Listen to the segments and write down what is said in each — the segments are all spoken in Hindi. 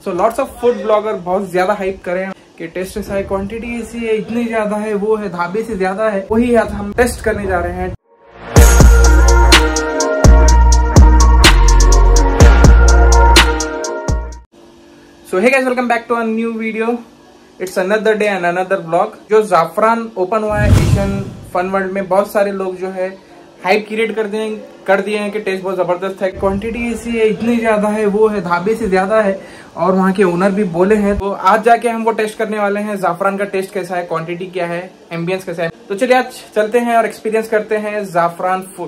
So lots of food blogger बहुत ज्यादा हाइप करे हैं कि टेस्ट ऐसा है, क्वांटिटी ऐसी है, इतनी ज्यादा है, वो है, ढाबे से ज्यादा है। वही आज हम टेस्ट करने जा रहे हैं। So hey guys, welcome back to a new video. It's another day and another blog. जो जाफरान ओपन हुआ है एशियन फन वर्ल्ड में, बहुत सारे लोग जो है हाइप क्रिएट कर दिए हैं कि टेस्ट बहुत जबरदस्त है, क्वांटिटी ऐसी है, इतनी ज्यादा है, वो है, ढाबे से ज्यादा है। और वहाँ के ओनर भी बोले हैं, तो आज जाके हम वो टेस्ट करने वाले हैं। जाफरान का टेस्ट कैसा है, क्वांटिटी क्या है, एम्बियंस कैसा है। तो चलिए आज चलते हैं और एक्सपीरियंस करते हैं जाफरान फूड।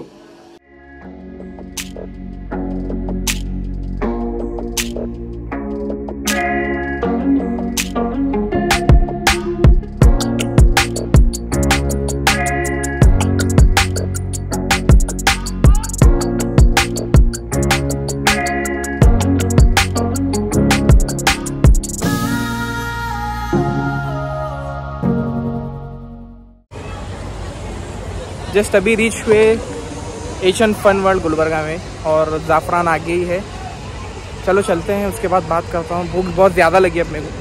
जस्ट अभी रीच हुए एशियन फन वर्ल्ड गुलबर्गा में और जाफरान आगे ही है। चलो चलते हैं, उसके बाद बात करता हूँ। भूख बहुत ज़्यादा लगी अपने को।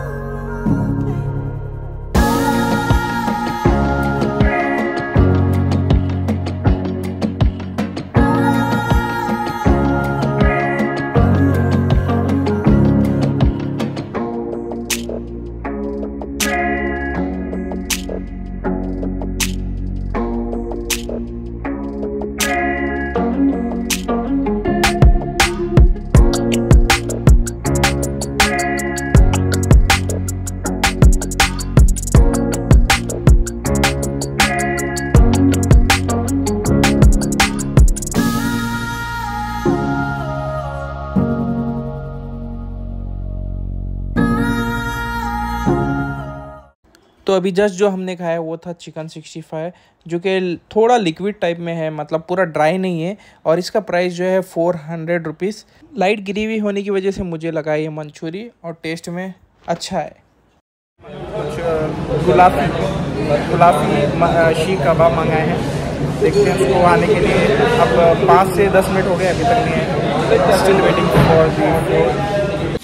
तो अभी जस्ट जो हमने खाया वो था चिकन 65, जो कि थोड़ा लिक्विड टाइप में है, मतलब पूरा ड्राई नहीं है। और इसका प्राइस जो है 400 रुपीज़। लाइट ग्रेवी होने की वजह से मुझे लगा ये मंचूरी और टेस्ट में अच्छा है। गुलाबी शीख कबाब मंगाए हैं, देखते हैं उसको आने के लिए। अब 5 से 10 मिनट हो गए, अभी तक नहीं है। Still waiting for the.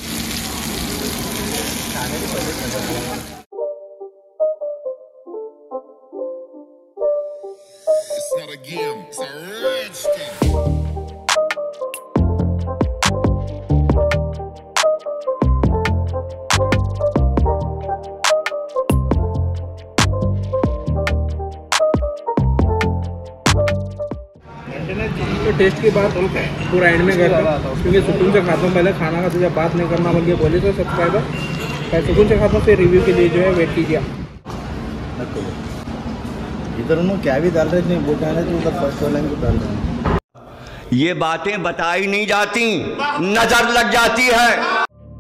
तो टेस्ट की बात पूरा एंड में करता हूँ, क्योंकि सुकून से खाता हूँ। पहले खाना खाते जब बात नहीं करना बल्कि बोले तो सब्सक्राइबर मैं सुकून से खाता हूँ, फिर रिव्यू के लिए जो है वेट कीजिए। इधर उन्होंने क्या भी डाल रहे नहीं बोलते हैं तो उधर फर्स्ट लाइन को डाल रहे हैं। ये बातें बताई नहीं जाती, नजर लग जाती है।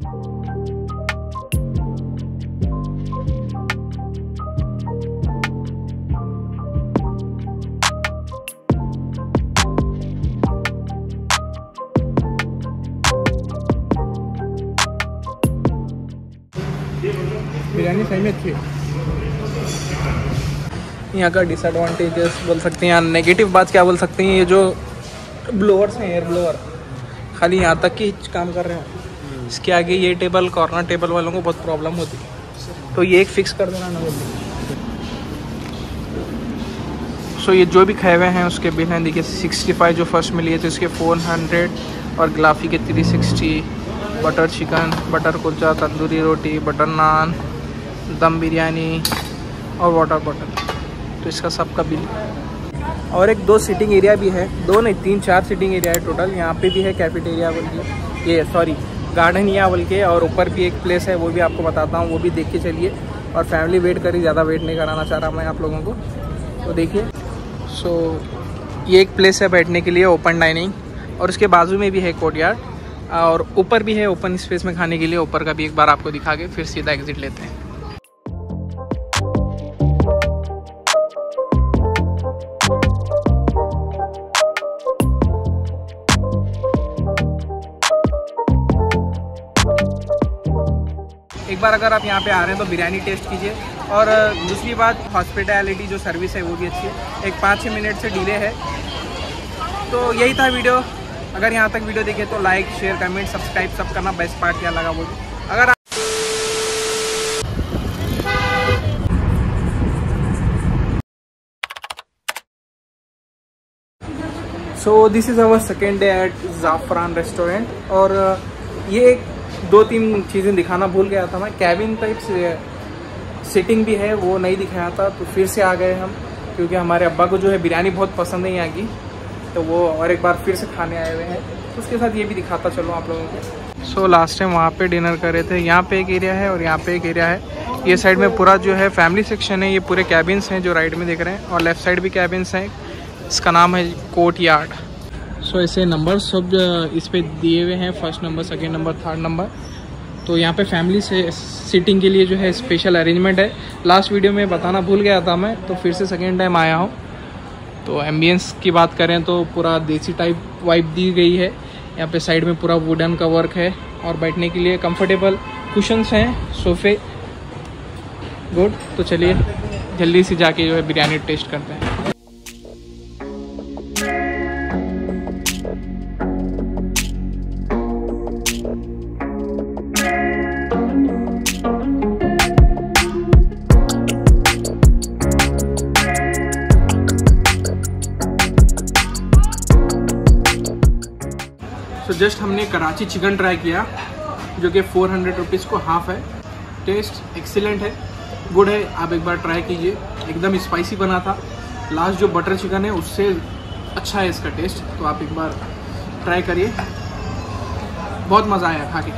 बिरयानी सही में अच्छी है। यहाँ का डिसएडवांटेजेस बोल सकते हैं, या नेगेटिव बात क्या बोल सकते हैं, ये जो ब्लोअर्स हैं, एयर ब्लोअर, खाली यहाँ तक ही काम कर रहे हैं। इसके आगे ये टेबल, कॉर्नर टेबल वालों को बहुत प्रॉब्लम होती है, तो ये एक फिक्स कर देना ना बोलते। सो ये जो भी खाए हुए हैं उसके बिल हैं, देखिए 65 जो फर्स्ट में लिए थे उसके 400, और ग्लाफी के 360, butter chicken, butter kulcha, tandoori रोटी, बटर नान, दम बिरयानी और वाटर बॉटल। तो इसका सबका बिल। और एक 2 सीटिंग एरिया भी है, 2 नहीं 3-4 सीटिंग एरिया है टोटल। यहाँ पे भी है कैफेटेरिया बोल के, ये सॉरी गार्डन या बोल के, और ऊपर भी एक प्लेस है, वो भी आपको बताता हूँ, वो भी देख के चलिए। और फैमिली वेट करी, ज़्यादा वेट नहीं कराना चाह रहा मैं आप लोगों को, तो देखिए। सो ये एक प्लेस है बैठने के लिए, ओपन डाइनिंग, और उसके बाजू में भी है कोर्टयार्ड, और ऊपर भी है ओपन स्पेस में खाने के लिए। ऊपर का भी एक बार आपको दिखा के फिर सीधा एग्जिट लेते हैं। एक बार अगर आप यहाँ पे आ रहे हैं तो बिरयानी टेस्ट कीजिए। और दूसरी बात, हॉस्पिटैलिटी जो सर्विस है वो भी अच्छी है। एक 5-6 मिनट से डिले है। तो यही था वीडियो। अगर यहाँ तक वीडियो देखे तो लाइक शेयर कमेंट सब्सक्राइब सब करना। बेस्ट पार्ट क्या लगा वो अगर so this is our second day at Zafran restaurant. और ये 2-3 चीज़ें दिखाना भूल गया था मैं। कैबिन टाइप से सिटिंग भी है वो नहीं दिखाया था, तो फिर से आ गए हम क्योंकि हमारे अब्बा को जो है बिरयानी बहुत पसंद है यहाँ की, तो वो और एक बार फिर से खाने आए हुए हैं। तो उसके साथ ये भी दिखाता चलो आप लोगों को। सो लास्ट टाइम वहाँ पे डिनर कर रहे थे। यहाँ पे एक एरिया है और यहाँ पे एक एरिया है। ये साइड में पूरा जो है फैमिली सेक्शन है। ये पूरे कैबिन्स हैं जो राइट में दिख रहे हैं, और लेफ्ट साइड भी कैबिन्स हैं। इसका नाम है कोर्ट यार्ड। सो ऐसे नंबर सब इस पे दिए हुए हैं, first number, second number, third number. तो यहाँ पे फैमिली से सीटिंग के लिए जो है स्पेशल अरेंजमेंट है। लास्ट वीडियो में बताना भूल गया था मैं, तो फिर से सेकेंड टाइम आया हूँ। तो एम्बियंस की बात करें तो पूरा देसी टाइप वाइब दी गई है। यहाँ पे साइड में पूरा वुडन का वर्क है और बैठने के लिए कंफर्टेबल कुशन्स हैं, सोफे। गुड। तो चलिए जल्दी से जाके जो है बिरयानी टेस्ट करते हैं। तो जस्ट हमने कराची चिकन ट्राई किया जो कि 400 रुपीज़ को हाफ है। टेस्ट एक्सीलेंट है, गुड है। आप एक बार ट्राई कीजिए, एकदम स्पाइसी बना था। लास्ट जो बटर चिकन है उससे अच्छा है इसका टेस्ट, तो आप एक बार ट्राई करिए, बहुत मज़ा आया खा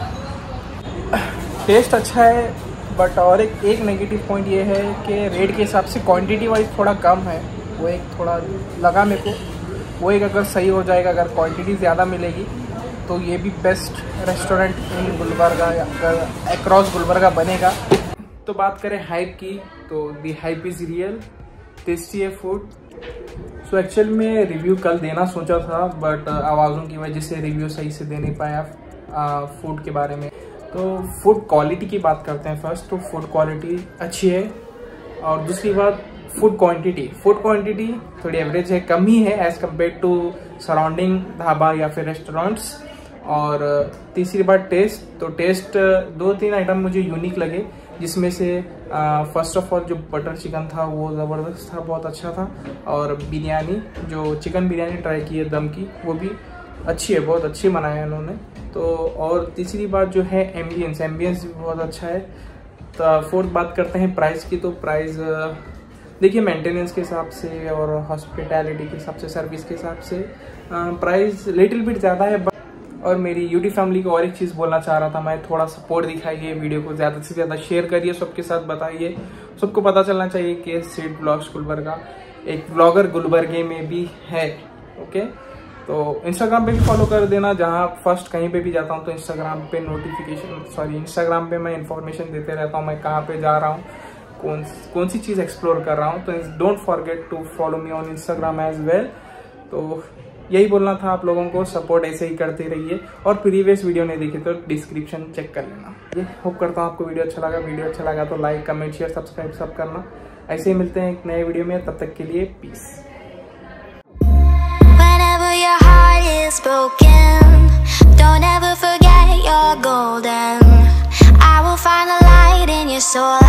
के। टेस्ट अच्छा है, बट और एक नेगेटिव पॉइंट ये है कि रेट के हिसाब से क्वांटिटी वाइज थोड़ा कम है। वो एक थोड़ा लगा मेरे को। वो एक अगर सही हो जाएगा, अगर क्वांटिटी ज़्यादा मिलेगी तो ये भी बेस्ट रेस्टोरेंट इन गुलबर्गा या अगर अक्रॉस गुलबर्गा बनेगा। तो बात करें हाइप की, तो the hype is real, tasty है फूड। सो एक्चुअल में रिव्यू कल देना सोचा था, बट आवाज़ों की वजह से रिव्यू सही से दे नहीं पाया फूड के बारे में। तो फूड क्वालिटी की बात करते हैं फर्स्ट। तो फूड क्वालिटी अच्छी है, और दूसरी बात फूड क्वांटिटी थोड़ी एवरेज है, कम ही है as compare to surrounding dhaba या फिर रेस्टोरेंट्स। और तीसरी बात टेस्ट। तो टेस्ट 2-3 आइटम मुझे यूनिक लगे, जिसमें से फर्स्ट ऑफ ऑल जो बटर चिकन था वो ज़बरदस्त था, बहुत अच्छा था। और बिरयानी, जो चिकन बिरयानी ट्राई की है दम की, वो भी अच्छी है, बहुत अच्छी बनाया है उन्होंने। तो और तीसरी बात जो है एम्बियंस भी बहुत अच्छा है। तो फोर्थ बात करते हैं प्राइस की। तो प्राइस देखिए मेंटेनेंस के हिसाब से और हॉस्पिटैलिटी के हिसाब से, सर्विस के हिसाब से प्राइस लिटिल बिट ज़्यादा है। और मेरी यूट्यूब फैमिली को और एक चीज़ बोलना चाह रहा था मैं, थोड़ा सपोर्ट दिखाइए, वीडियो को ज़्यादा से ज़्यादा शेयर करिए, सबके साथ बताइए। सबको पता चलना चाहिए कि सीड ब्लॉग्स गुलबर्गा एक ब्लॉगर गुलबर्गे में भी है। ओके, तो इंस्टाग्राम पे भी फॉलो कर देना। जहाँ फर्स्ट कहीं पे भी जाता हूँ तो इंस्टाग्राम पे मैं इन्फॉर्मेशन देते रहता हूँ, मैं कहाँ पे जा रहा हूँ, कौन सी चीज़ एक्सप्लोर कर रहा हूँ। तो don't forget to follow me on Instagram as well. तो यही बोलना था आप लोगों को, सपोर्ट ऐसे ही करते रहिए। और प्रीवियस वीडियो नहीं देखी तो डिस्क्रिप्शन चेक कर लेना। ये होप करता हूँ आपको वीडियो अच्छा लगा तो लाइक कमेंट शेयर सब्सक्राइब सब करना। ऐसे ही मिलते हैं एक नए वीडियो में, तब तक के लिए पीस। So